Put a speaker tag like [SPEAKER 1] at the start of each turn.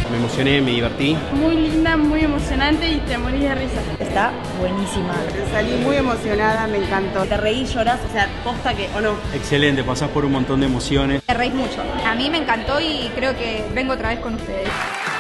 [SPEAKER 1] Me emocioné, me divertí.
[SPEAKER 2] Muy linda, muy emocionante y te morís de risa.
[SPEAKER 3] Está buenísima.
[SPEAKER 4] Salí muy emocionada, me encantó.
[SPEAKER 3] Te reís, llorás, o sea, posta que, o no.
[SPEAKER 1] Excelente, pasás por un montón de emociones.
[SPEAKER 5] Te reís mucho. A mí me encantó y creo que vengo otra vez con ustedes.